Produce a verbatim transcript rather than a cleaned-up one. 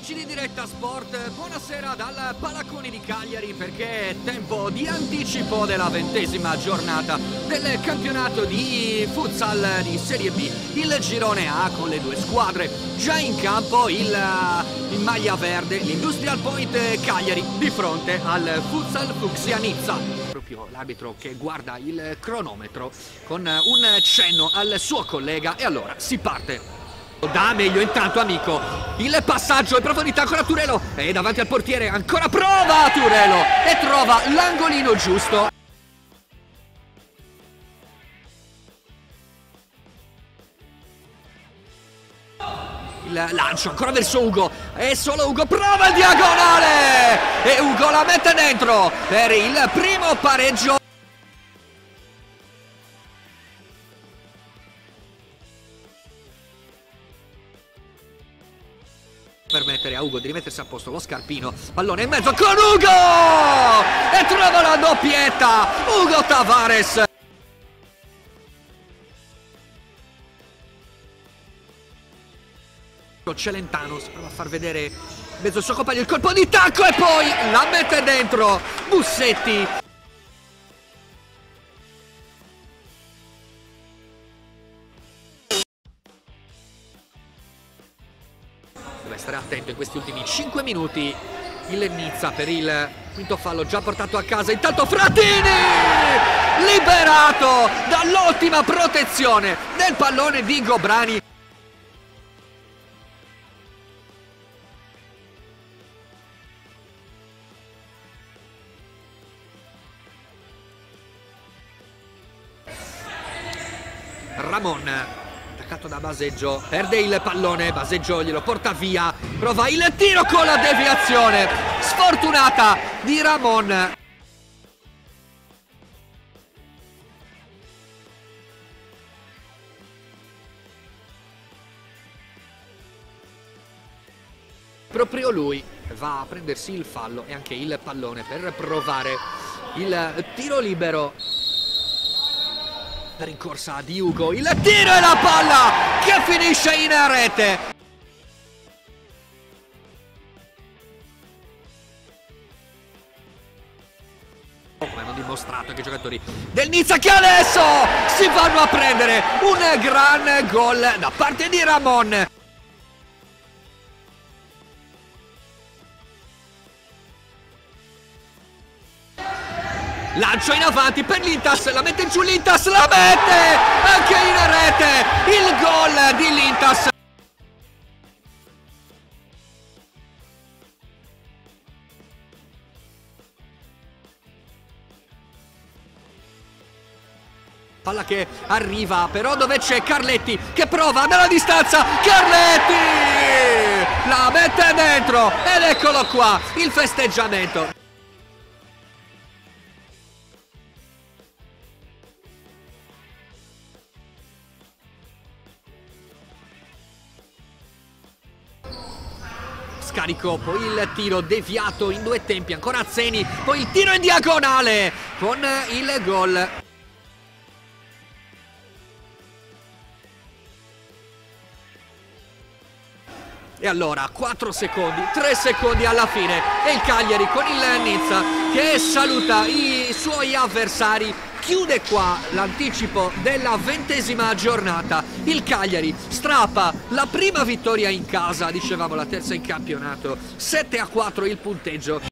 Amici di Diretta Sport, buonasera dal Palacconi di Cagliari, perché è tempo di anticipo della ventesima giornata del campionato di futsal di Serie B, il girone A, con le due squadre già in campo, il, in maglia verde l'Industrial Point Cagliari di fronte al Futsal Fucsia Nizza. Proprio l'arbitro che guarda il cronometro con un cenno al suo collega, e allora si parte. Da meglio intanto Amico, il passaggio in profondità, ancora Turelo, e davanti al portiere ancora prova Turelo e trova l'angolino giusto. Il lancio ancora verso Ugo, e solo Ugo prova il diagonale e Ugo la mette dentro per il primo pareggio. Permettere a Ugo di rimettersi a posto lo scarpino, pallone in mezzo con Ugo e trova la doppietta Ugo Tavares. Celentano si prova a far vedere mezzo il suo compagno, il colpo di tacco e poi la mette dentro Bussetti. Deve stare attento in questi ultimi cinque minuti il Nizza per il quinto fallo già portato a casa. Intanto Fratini liberato dall'ottima protezione del pallone di Gobrani. Ramon, attaccato da Baseggio, perde il pallone, Baseggio glielo porta via, prova il tiro con la deviazione sfortunata di Ramon. Proprio lui va a prendersi il fallo e anche il pallone per provare il tiro libero. Per rincorsa di Ugo, il tiro e la palla che finisce in rete. Come hanno dimostrato che i giocatori del Nizza, che adesso si vanno a prendere un gran gol da parte di Ramon. Lancio in avanti per l'Intas, la mette giù l'Intas, la mette anche in rete, il gol di l'Intas. Palla che arriva, però dove c'è Carletti che prova dalla distanza, Carletti la mette dentro ed eccolo qua il festeggiamento. Scarico, poi il tiro deviato in due tempi, ancora Azzeni, poi il tiro in diagonale con il gol. E allora quattro secondi, tre secondi alla fine e il Cagliari con il Nizza che saluta i suoi avversari. Chiude qua l'anticipo della ventesima giornata. Il Cagliari strappa la prima vittoria in casa, dicevamo la terza in campionato, sette a quattro il punteggio.